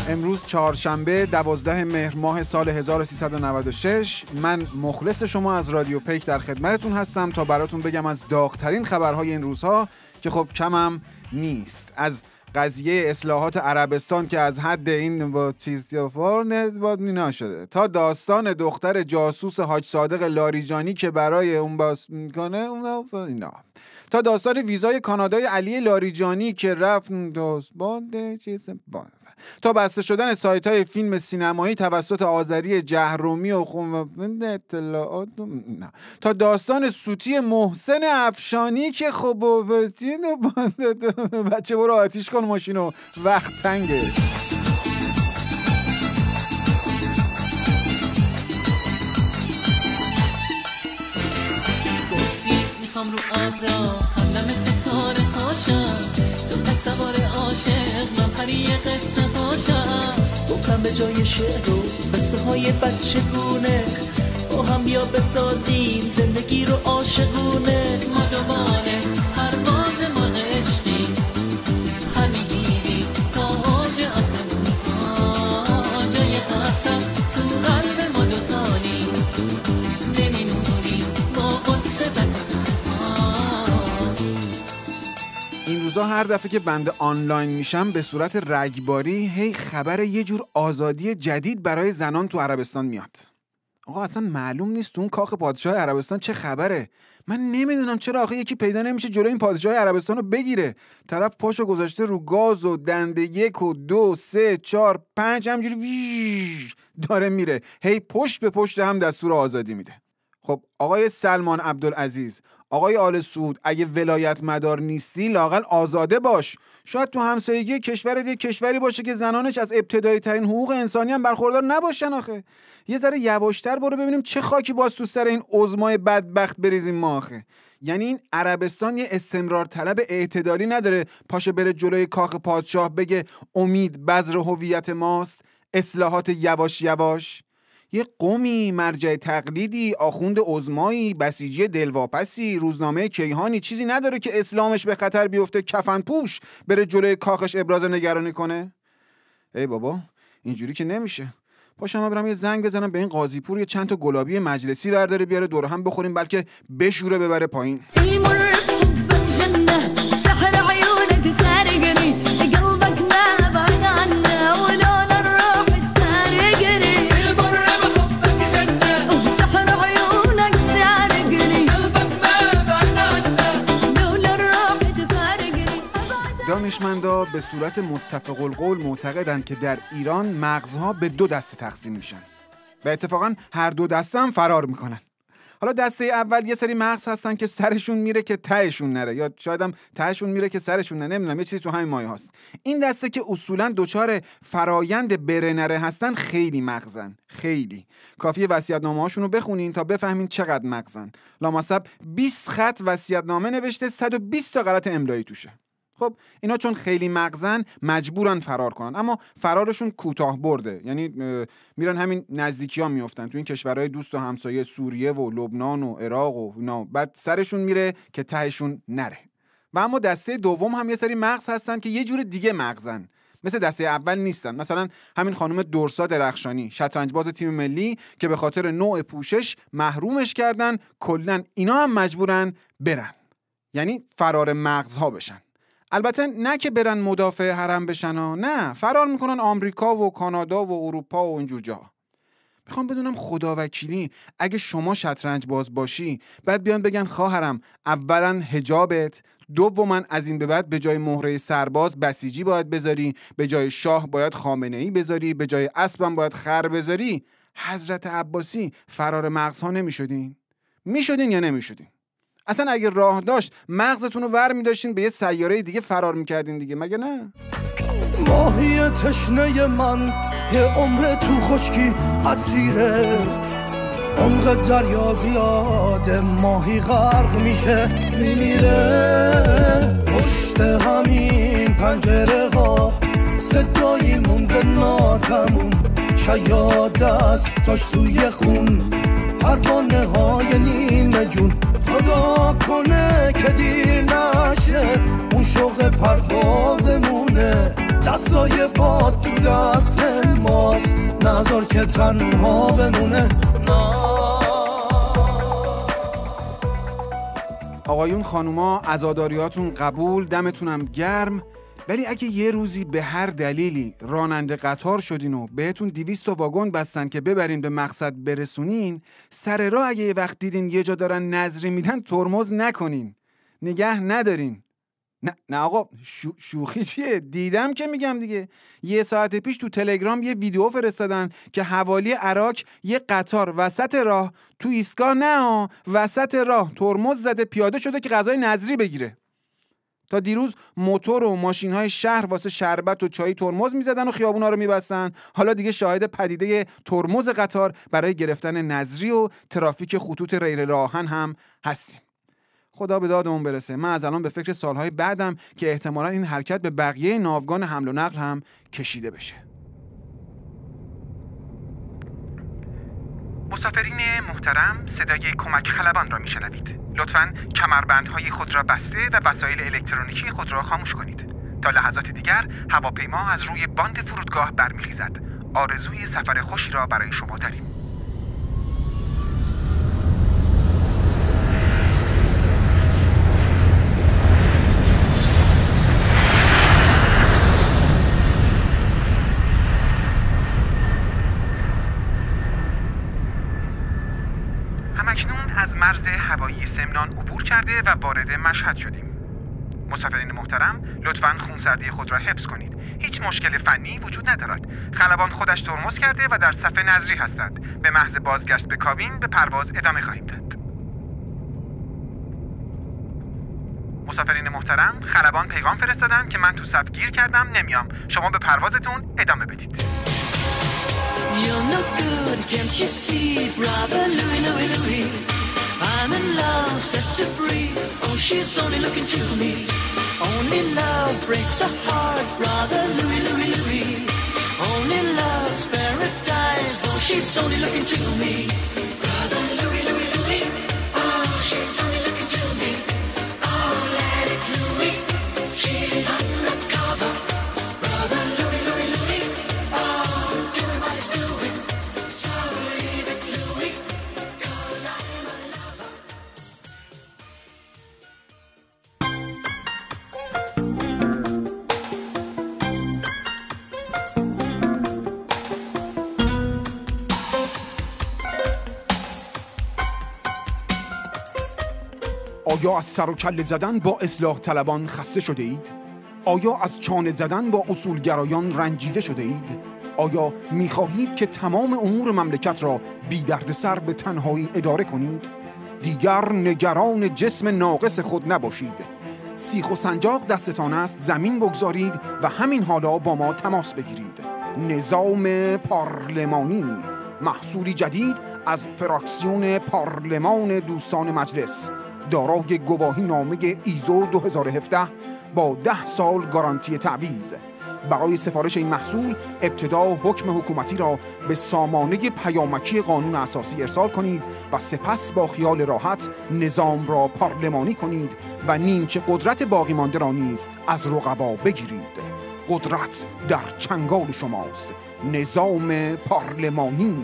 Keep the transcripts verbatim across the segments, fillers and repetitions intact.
امروز چهارشنبه دوازده مهر ماه سال هزار و سیصد و نود و شش. من مخلص شما از رادیو پیک در خدمتتون هستم تا براتون بگم از داغ‌ترین خبرهای این روزها که خب کمم نیست. از قضیه اصلاحات عربستان که از حد این با چیزیافار نزباد مینا شده تا داستان دختر جاسوس حاج صادق لاریجانی که برای اون باس میکنه اون اینا، تا داستان ویزای کانادای علی لاریجانی که رفت دوست باند چیز باند، تا بسته شدن سایت‌های فیلم سینمایی توسط آذری جهرومی و خون اطلاعات، نه، تا داستان سوتی محسن افشانی که خب وزین و بچه برو آتیش کن ماشینو وقت تنگه. گفتی میخوام رو ابرا همدم ستاره هاشم، تو تک سوار عاشق من پری قصه هاشم. گفتم به جای شعر و قصه های بچگونه با هم بیا بسازیم زندگی رو عاشقونه. ما دوباره پرواز ما عشقی پر میگیری تا اوج آسمون ها، جای قصد تو قلب ما دوتا نیست، نمیمونی با قصه تک. این روزا هر دفعه که بنده آنلاین میشم به صورت رگباری هی خبر یه جور آزادی جدید برای زنان تو عربستان میاد. آقا اصلا معلوم نیست تو اون کاخ پادشاه عربستان چه خبره. من نمیدونم چرا آخه یکی پیدا نمیشه جلوی این پادشاه عربستان رو بگیره. طرف پاشو گذاشته رو گاز و دنده یک و دو سه چار پنج همجوری ویش داره میره، هی پشت به پشت هم دستور آزادی میده. خب آقای سلمان عبدالعزیز، آقای آل سعود، اگه ولایت مدار نیستی لااقل آزاده باش. شاید تو همسایگی کشورت یه کشوری باشه که زنانش از ابتدایی ترین حقوق انسانی هم برخوردار نباشن. آخه یه ذره یواشتر برو ببینیم چه خاکی باز تو سر این عظمای بدبخت بریزیم ما. آخه یعنی این عربستان یه استمرار طلب اعتدالی نداره پاشه بره جلوی کاخ پادشاه بگه امید بذر هویت ماست، اصلاحات یواش یواش. یه قومی، مرجع تقلیدی، آخوند عظمایی، بسیجی دلواپسی، روزنامه کیهانی چیزی نداره که اسلامش به خطر بیفته کفن پوش بره جلوی کاخش ابراز نگرانی کنه؟ ای بابا اینجوری که نمیشه. پاشم برم یه زنگ بزنم به این قاضی پور یه چند تا گلابی مجلسی برداره بیاره دور هم بخوریم بلکه بشوره ببره پایین. دانشمندا به صورت متفق القول معتقدند که در ایران مغزها به دو دسته تقسیم میشن و اتفاقا هر دو دسته هم فرار میکنن. حالا دسته اول یه سری مغز هستن که سرشون میره که تهشون نره، یا شاید هم تهشون میره که سرشون نره، نمیدونم یه چیزی تو همین مایه هست. این دسته که اصولا دوچار فرایند بره نره هستن خیلی مغزن، خیلی. کافیه وصیت‌نامه هاشون رو بخونین تا بفهمین چقدر مغزن. لامصب بیست خط وصیت‌نامه نوشته، صد و بیست تا غلط املایی توشه. خب اینا چون خیلی مغزن مجبورن فرار کنن، اما فرارشون کوتاه برده، یعنی میرن همین نزدیکی ها میفتن تو این کشورهای دوست و همسایه سوریه و لبنان و عراق و اینا، بعد سرشون میره که تهشون نره. و اما دسته دوم هم یه سری مغز هستن که یه جور دیگه مغزن، مثل دسته اول نیستن. مثلا همین خانم درسا درخشانی، شطرنج باز تیم ملی که به خاطر نوع پوشش محرومش کردن، کلاً اینا هم مجبورن برن، یعنی فرار مغزها بشن. البته نه که برن مدافع حرم بشن ها، نه، فرار میکنن آمریکا و کانادا و اروپا و اینجور جاها. میخوام بدونم خداوکیلی اگه شما شطرنج باز باشی بعد بیان بگن خواهرم اولا حجابت، دوما از این به بعد به جای مهره سرباز بسیجی باید بذاری، به جای شاه باید خامنه‌ای بذاری، به جای اسبم باید خر بذاری، حضرت عباسی فرار مغزها نمیشدین؟ میشدین یا نمیشدین؟ اصلا اگه راه داشت مغزتون رو ور می‌داشتین به یه سیاره دیگه فرار می‌کردین دیگه، مگه نه؟ ماهی تشنه من یه عمر تو خشکی اسیره، عمق دریا زیاده ماهی غرق میشه میمیره. پشت همین پنجره ها صدایی مونده ناتموم، شاید دستاش توی خون پروانه های نیمه جون. خدا کنه که دیر نشه اون شوق پروازمونه، دستای باد تو دست ماست، نذار که تنها بمونه. آقایون خانوما عزاداریاتون قبول، دمتونم گرم. ولی اگه یه روزی به هر دلیلی راننده قطار شدین و بهتون دویست واگن بستن که ببرین به مقصد برسونین، سر راه اگه یه وقت دیدین یه جا دارن نظری میدن ترمز نکنین، نگه ندارین. نه نه آقا شو شوخی چیه؟ دیدم که میگم دیگه. یه ساعت پیش تو تلگرام یه ویدیو فرستادن که حوالی عراق یه قطار وسط راه، تو ایستگاه نه وسط راه ترمز زده پیاده شده که غذای نظری بگیره. تا دیروز موتور و ماشین‌های شهر واسه شربت و چای ترمز می‌زدن و خیابونا رو می‌بستن. حالا دیگه شاهد پدیده ترمز قطار برای گرفتن نظری و ترافیک خطوط ریل راهن هم هستیم. خدا به دادمون برسه. من از الان به فکر سالهای بعدم که احتمالاً این حرکت به بقیه ناوگان حمل و نقل هم کشیده بشه. مسافرین محترم، صدای کمک خلبان را میشنوید. لطفاً کمربندهای خود را بسته و وسایل الکترونیکی خود را خاموش کنید. تا لحظات دیگر هواپیما از روی باند فرودگاه برمیخیزد. آرزوی سفر خوشی را برای شما داریم. همکنون از مرز هوایی سمنان عبور کرده و وارد مشهد شدیم. مسافرین محترم، لطفاً خونسردی خود را حفظ کنید. هیچ مشکل فنی وجود ندارد. خلبان خودش ترمز کرده و در صف نظری هستند. به محض بازگشت به کابین به پرواز ادامه خواهیم داد. مسافرین محترم، خلبان پیغام فرستادن که من تو صف گیر کردم، نمیام. شما به پروازتون ادامه بدید. You're no good, can't you see, brother Louis, Louis, Louis? I'm in love, set to free. Oh, she's only looking to me. Only love breaks a heart, brother Louis, Louis, Louis. Only love's paradise. Oh, she's only looking to me. Brother Louis, Louis, Louis. Oh, she's only looking to me. Oh, let it Louis. She's undercover. Brother Louis, Louis, Louis. Oh, doing what he's doing. So leave it Louis, 'cause I'm a lover. آیا از سر و کله زدن با اصلاح طلبان خسته شده اید؟ آیا از چانه زدن با اصولگرایان رنجیده شده اید؟ آیا می‌خواهید که تمام امور مملکت را بی دردسر به تنهایی اداره کنید؟ دیگر نگران جسم ناقص خود نباشید. سیخ و سنجاق دستتان است، زمین بگذارید و همین حالا با ما تماس بگیرید. نظام پارلمانی، محصولی جدید از فراکسیون پارلمان دوستان مجلس، دارای گواهی نامه ایزو دو هزار و هفده با ده سال گارانتی تعویض. برای سفارش این محصول ابتدا حکم حکومتی را به سامانه پیامکی قانون اساسی ارسال کنید و سپس با خیال راحت نظام را پارلمانی کنید و نیمچه قدرت باقی مانده را نیز از رقبا بگیرید. قدرت در چنگال شماست. نظام پارلمانی.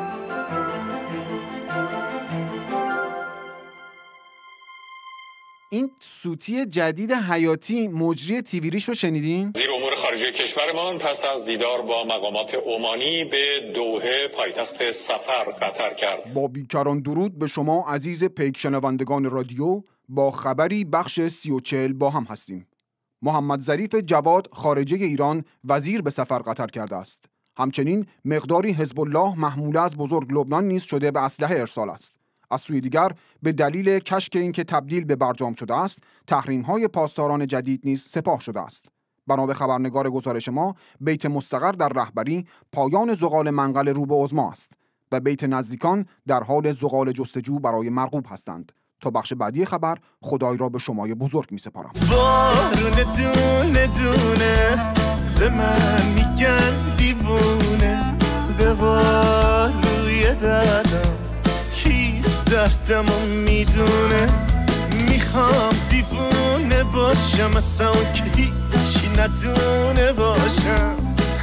این سوتی جدید حیاتی مجری تیویریش رو شنیدین؟ وزیر امور خارجه کشورمان پس از دیدار با مقامات عمانی به دوحه پایتخت سفر قطر کرد. با بیکران درود به شما عزیز پیک شنوندگان رادیو. با خبری بخش سی و چهل با هم هستیم. محمد ظریف جواد خارجه ایران وزیر به سفر قطر کرده است. همچنین مقداری حزب الله محموله از بزرگ لبنان نیز شده به اسلحه ارسال است. از سوی دیگر به دلیل کشک این که تبدیل به برجام شده است، تحریم‌های پاسداران جدید نیز سپاه شده است. بنا به خبرنگار گزارش ما، بیت مستقر در رهبری پایان زغال منقل رو به عظما است و بیت نزدیکان در حال زغال جستجو برای مرغوب هستند. تا بخش بعدی خبر خدای را به شمای بزرگ می سپارم. بارون دونه دونه به من میگن دیوونه، به بالوی دردم کی دردمو میدونه. میخوام دیوونه باشم اصلا که هیچی ندونه باشه.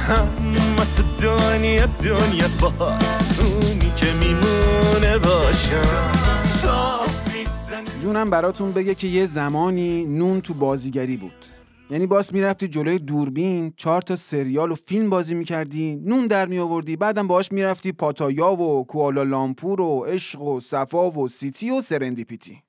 همت دنیا دنیاست باز اونی که میمونه باشم تا جونم براتون بگه که یه زمانی نون تو بازیگری بود. یعنی باس میرفتی جلوی دوربین چهار تا سریال و فیلم بازی میکردی، نون در می آوردی، بعدم باهاش میرفتی پاتایا و کوالالامپور و عشق و صفا و سیتی و سرندیپیتی.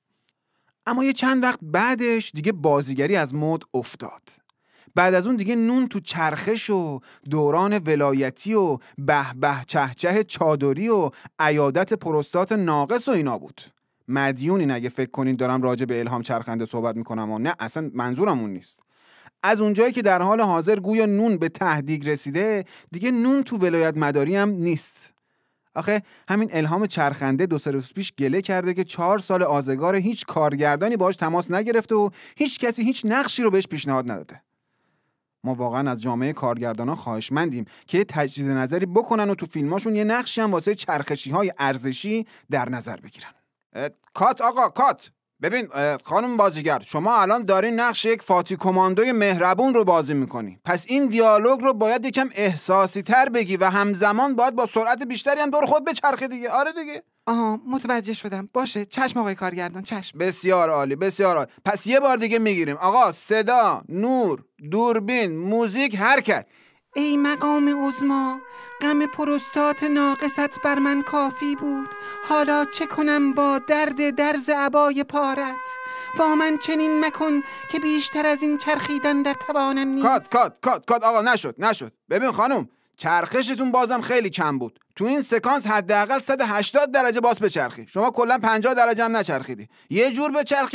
اما یه چند وقت بعدش دیگه بازیگری از مد افتاد. بعد از اون دیگه نون تو چرخش و دوران ولایتی و به به چه چه چادری و عیادت پروستات ناقص و اینا بود. مدیونین اگه فکر کنین دارم راجع به الهام چرخنده صحبت میکنم و نه، اصلا منظورم اون نیست. از اونجایی که در حال حاضر گویا نون به تهدیگ رسیده، دیگه نون تو ولایت مداری هم نیست. آخه همین الهام چرخنده دو سه روز پیش گله کرده که چهار سال آزگار هیچ کارگردانی باهاش تماس نگرفته و هیچ کسی هیچ نقشی رو بهش پیشنهاد نداده. ما واقعا از جامعه کارگردانا خواهشمندیم که یه تجدید نظری بکنن و تو فیلماشون یه نقشی هم واسه چرخشی‌های ارزشی در نظر بگیرن. کات آقا کات. ببین خانم بازیگر، شما الان دارین نقش یک فاتی کماندوی مهربون رو بازی میکنی، پس این دیالوگ رو باید یکم احساسی تر بگی و همزمان باید با سرعت بیشتری هم دور خود بچرخی دیگه. آره دیگه. آها متوجه شدم. باشه چشم آقای کارگردان، چشم. بسیار عالی بسیار عالی. پس یه بار دیگه میگیریم. آقا صدا، نور، دوربین، موزیک، حرکت. ای مقام عظما، غم پروستات ناقصت بر من کافی بود، حالا چه کنم با درد درز عبای پارت؟ با من چنین مکن که بیشتر از این چرخیدن در توانم نیست. کات کات کات کات آقا نشد نشد. ببین خانم، چرخشتون بازم خیلی کم بود. تو این سکانس حداقل صد و هشتاد درجه باز بچرخی. شما کلا پنجاه درجه هم نچرخیدی. یه جور بچرخی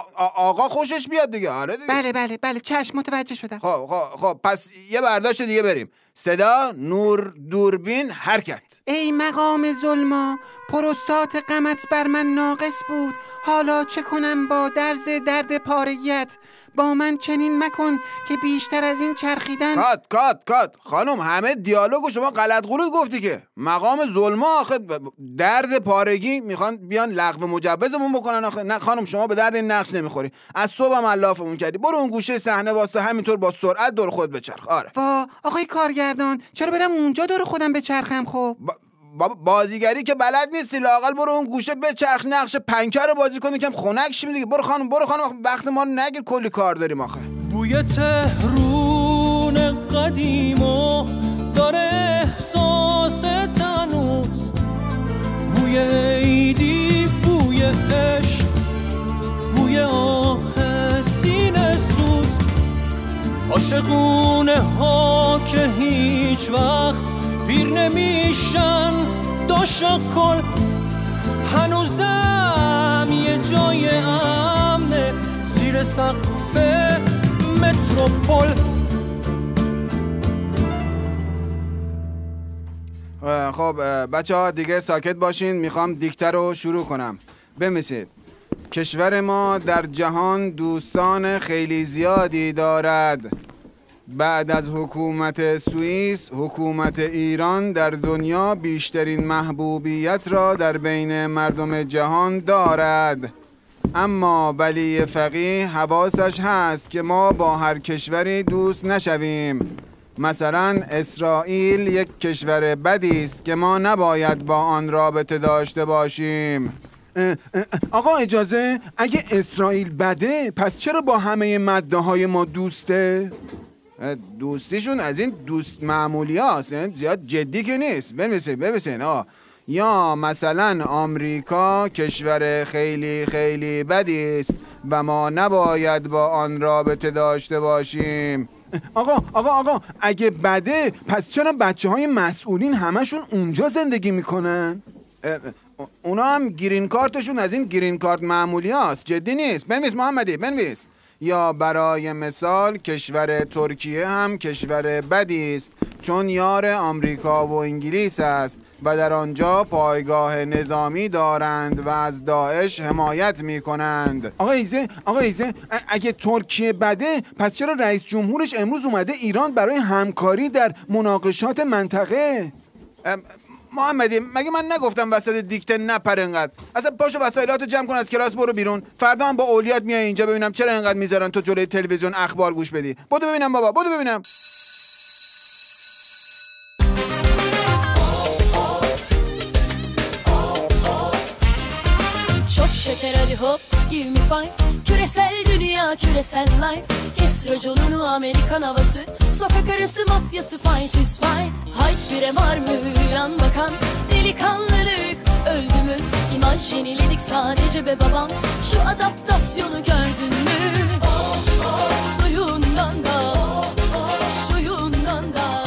آقا خوشش بیاد دیگه. آره دیگه. بله بله بله چشم متوجه شدم. خب خب خب پس یه برداشت دیگه بریم. صدا، نور، دوربین، حرکت. ای مقام ظلما، پروستات غمت بر من ناقص بود، حالا چه کنم با درز درد پارگیت؟ با من چنین مکن که بیشتر از این چرخیدن. کات کات کات. خانم همه دیالوگو شما غلط غلط گفتی که. مقام ظلما آخه درد پارگی میخوان بیان لغو مجوزمون بکنن آخه. نه خانم شما به درد این نقش نمیخوری. از صبح هم علافمون کردی. برو اون گوشه صحنه واسه همینطور با سرعت دور خود بچرخ. آره. وا آقای کارگردان، چرا برم اونجا دور خودم بچرخم؟ خب با بازیگری که بلد نیستی، لااقل برو اون گوشه بچرخ، نقش پنکر رو بازی کنی، کم خنک شیم دیگه. برو خانم برو خانم، وقت ما رو نگیر، کلی کار داریم آخه. بوی تهرون قدیمو داره احساس تنوز، بوی عیدی، بوی عشق، بوی آه سینه سوز، عاشقونه ها که هیچ وقت پیر نمیشن، دو شکل هنوزم یه جای امنه زیر سقف متروپول. خب بچه ها دیگه ساکت باشین، میخوام دیکته رو شروع کنم. بمیسید. کشور ما در جهان دوستان خیلی زیادی دارد. بعد از حکومت سوئیس، حکومت ایران در دنیا بیشترین محبوبیت را در بین مردم جهان دارد. اما ولی فقیه حواسش هست که ما با هر کشوری دوست نشویم. مثلا اسرائیل یک کشور بدی است که ما نباید با آن رابطه داشته باشیم. آقا اجازه، اگه اسرائیل بده پس چرا با همه ماده های ما دوسته؟ دوستیشون از این دوست معمولی هاست، زیاد جدی که نیست. بنویسین بنویسین آه. یا مثلا آمریکا کشور خیلی خیلی بدی است و ما نباید با آن رابطه داشته باشیم. آقا آقا آقا اگه بده پس چرا بچه های مسئولین همشون اونجا زندگی میکنن؟ اونا هم گرین کارتشون از این گرین کارت معمولی هاست، جدی نیست. بنویس محمدی بنویس. یا برای مثال کشور ترکیه هم کشور بدی است چون یار آمریکا و انگلیس است و در آنجا پایگاه نظامی دارند و از داعش حمایت می کنند. آقا ایزه آقا ایزه اگه ترکیه بده پس چرا رئیس جمهورش امروز اومده ایران برای همکاری در مناقشات منطقه؟ محمدی مگه من نگفتم وسط دیکته نپر انقدر؟ اصلا پاشو وسایلاتو جمع کن، از کلاس برو بیرون. فردا هم با اولیات میای اینجا ببینم چرا انقدر میذارن تو جلوی تلویزیون اخبار گوش بدی. بدو ببینم بابا، بدو ببینم. şeker hadi hop give me five. Küresel dünya küresel life. Kes raconunu Amerikan havası. Sokak arası mafyası fight is fight. Hayt bire var mı yan bakan. Delikanlılık öldü mü? İmaj yeniledik sadece be babam. Şu adaptasyonu gördün mü? Oh, oh, suyundan da oh, oh, suyundan da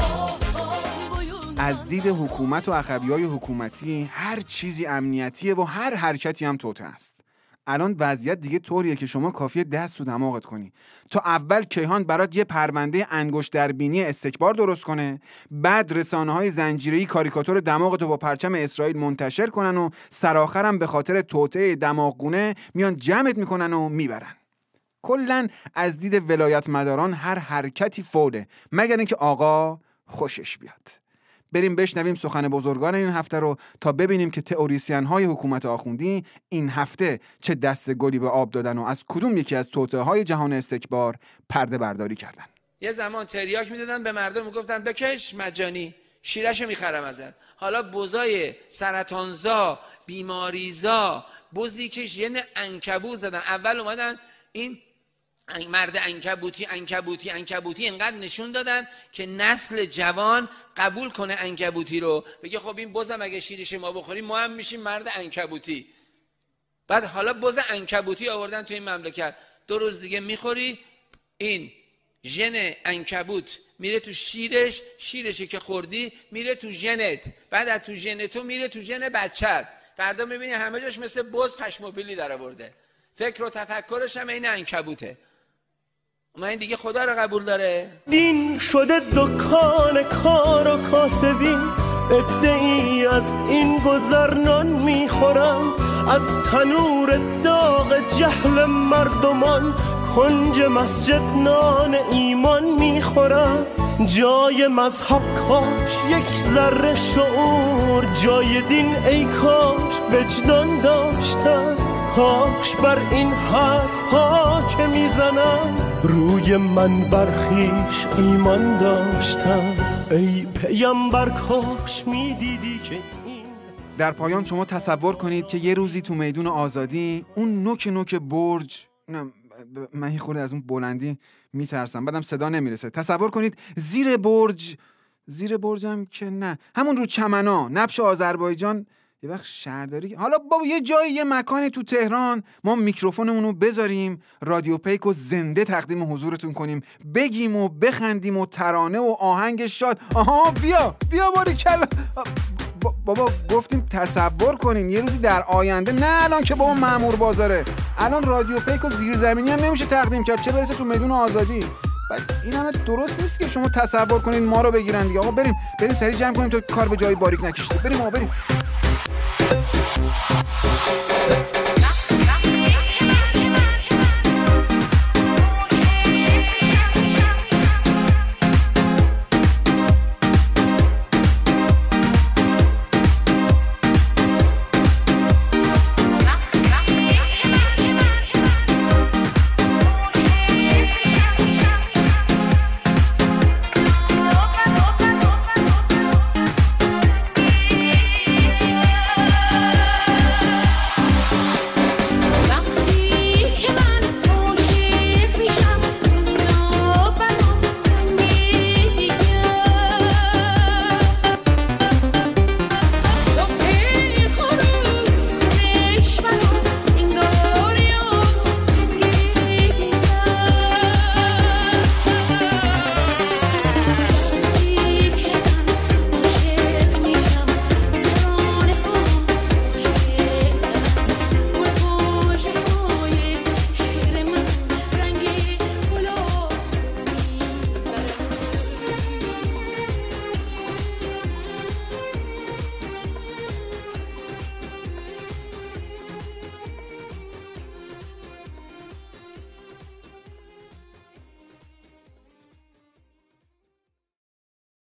از دید حکومت و عقبی‌های حکومتی هر چیزی امنیتیه و هر حرکتی هم توطئه است. الان وضعیت دیگه طوریه که شما کافیه دست تو دماغت کنی تا اول کیهان برات یه پرونده انگشت دربینی استکبار درست کنه، بعد رسانه‌های زنجیره‌ای کاریکاتور دماغتو با پرچم اسرائیل منتشر کنن و سرآخرم به خاطر توطئه دماغگونه میان جمعت میکنن و میبرن. کلاً از دید ولایت مداران هر حرکتی فوله مگر اینکه آقا خوشش بیاد. بریم بشنویم سخن بزرگان این هفته رو تا ببینیم که تئوریسین های حکومت آخوندی این هفته چه دست گلی به آب دادن و از کدوم یکی از توطئه های جهان استکبار پرده برداری کردن. یه زمان تریاک میدادن به مردم، میگفتن بکش مجانی، شیرشو میخرم ازت. حالا بزای سرطانزا، بیماریزا، بزی که ژن عنکبوت زدن. اول اومدن این مرد عنکبوتی عنکبوتی عنکبوتی انقدر نشون دادن که نسل جوان قبول کنه عنکبوتی رو، بگه خب این بزم اگه شیرش ما بخوریم ما هم میشیم مرد عنکبوتی. بعد حالا بز عنکبوتی آوردن تو این مملکت، دو روز دیگه میخوری این ژن عنکبوت میره تو شیرش، شیرشی که خوردی میره تو ژنت، بعد از تو ژن تو میره تو ژن بچت. فردا میبینی همه جاش مثل بز پشموبیلی در آورده. فکر و تفکرش هم این عنکبوته. ما این دیگه خدا رو قبول داره؟ دین شده دکان کار و کاسبین، عده‌ای از این گذرنان میخورن، از تنور داغ جهل مردمان کنج مسجد نان ایمان میخورن. جای مذهب کاش یک ذره شعور، جای دین ای کاش وجدان داشتن، کاش بر این حرف ها که میزنم روی من برخیش ایمان داشتم. ای پیامبر کاش میدیدی که این. در پایان شما تصور کنید که یه روزی تو میدون آزادی اون نوک نوک برج، نه من یه خورده از اون بلندی میترسم بعدم صدا نمیرسه، تصور کنید زیر برج، زیر برجم که نه، همون رو چمنا نبش آذربایجان یه وقت شهرداری، حالا بابا یه جایی یه مکانی تو تهران ما میکروفونمون رو بذاریم، رادیو پیک رو زنده تقدیم حضورتون کنیم، بگیم و بخندیم و ترانه و آهنگ شاد. آها بیا بیا باری کلا بابا گفتیم تصور کنین یه روزی در آینده، نه الان که بابا مأمور بازاره، الان رادیو پیک و زیر زمینی هم نمیشه تقدیم کرد، چه برسه تو میدون آزادی. بعد این همه درست نیست که شما تصور کنین ما رو بگیرن دیگه. آقا بریم بریم سریع جمع کنیم تا کار به جای باریک نکشیده. بریم آقا بریم.